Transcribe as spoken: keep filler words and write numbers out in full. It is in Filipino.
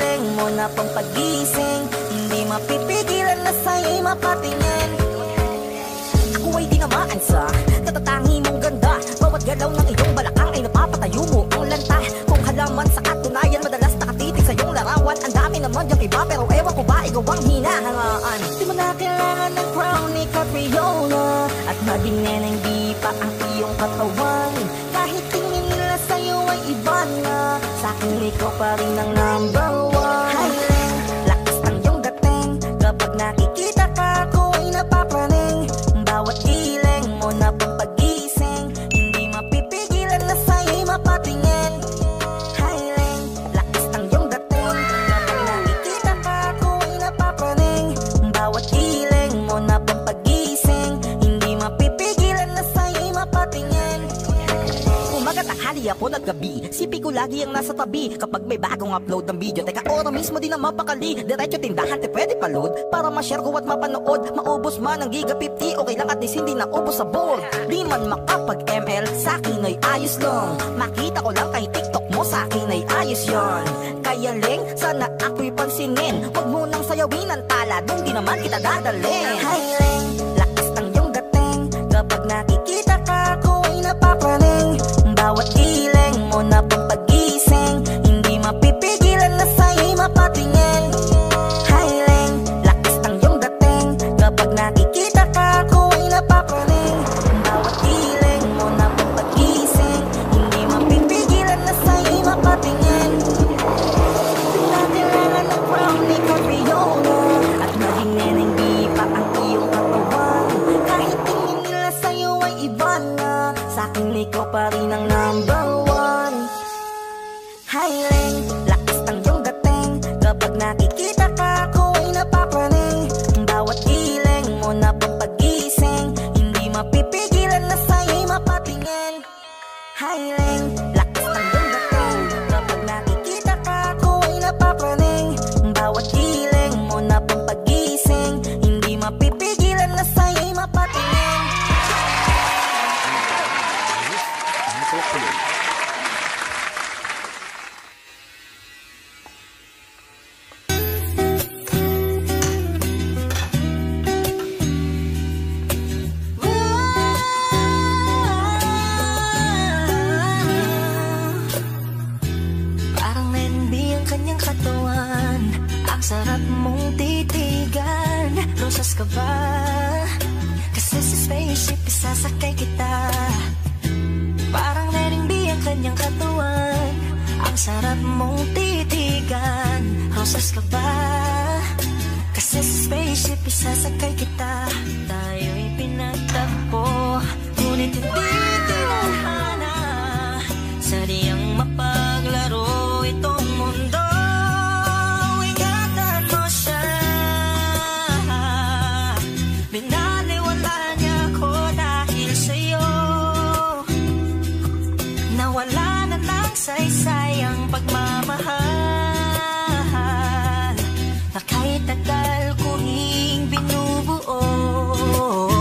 giling mo na pang pagising, hindi mapipigilan na sa'yo'y mapatingin. Ako ay tinamaan sa katatangi mong ganda, bawat galaw ng iyong balakang ay napapatayo mo ang lanta. Kung halaman sa katunayan, madalas nakatitig sa iyong larawan. Ang dami naman diyang iba, pero ewan ko ba ikaw ang hinahangaan. Di mo na kailangan ng crown ni Catriona, at maging neneng di pa ang iyong katawan. Kahit tingin nila sa'yo ay iba na, sa'kin ikaw pa rin ang number one. Highland, lakas ng iyong dating, kapag nakikita ka ako ay napapraning. Bawat giling mo na pang pagising, hindi mapipigilan na sa'yo'y mapatingin. Highland, lakas ng iyong dating, kapag nakikita ka ako ay napapraning. Bawat giling mo na pang pagising, hindi mapipigilan na sa'yo'y mapatingin. Umaga, tanghali, hapon at gabi, sipi ko lagi ang nasa tabi. Kapag may bagong upload ng video, teka ora mismo din ang mapakali. Diretso tindahan, te pwede pa-load, para ma-share ko at mapanood. Maubos man ang giga fifty, okay lang at least hindi na ubos sa board. Di man makapag-M L, sa'kin ay ayos lang. Makita ko lang kay TikTok mo, sa'kin ay ayos yon. Kaya Ling, sana ako'y pansinin, huwag mo nang sayawin ang tala, dun di naman kita dadalhin. Hi Ling, lakas ng iyong dating, kapag nakikita ka ako ay napapraning. Bawat giling mo na pang pagising, hindi mapipigilan na sa'yo'y mapatingin. Highland, lakas ng iyong dating, kapag nakikita ka ako ay napapraning. Bawat giling mo na pang pagising, hindi mapipigilan na sa'yo'y mapatingin. Kailangan ng crown ni Catriona, at maging neneng di pa ang iyong katawan. Kahit tingin nila sa'yo ay iba na, sa'kin ikaw pa rin ang number one. Highland, lakas ng iyong dating, kapag nakikita ka ako ay napapraning. Bawat giling mo na pang pagising, hindi mapipigilan na sa'yo'y mapatingin. Highland, lakas ng iyong dating, kapag nakikita ka ako ay napapraning. Bawat giling mo na pang pagising, hindi mapipigilan na sa'yo'y mapatingin. Parang Nenby ang kanyang katawan, ang sarap mong titigan. Rosas ka ba? Kasi sa spaceship isasakay kita. Parang Nenby ang kanyang katawan, ang sarap mong titigan. Rosas ka ba? Kasi sa spaceship isasakay kita. Tayo'y pinagtagpo, ngunit hindi tinahana. Sadyang mapaglaro itong mundo. Ingatan mo siya, binaliwala niya ako dahil sa'yo. Nawala na ng saysay ang pagmamahal na kahit tagal ko ring binubuo.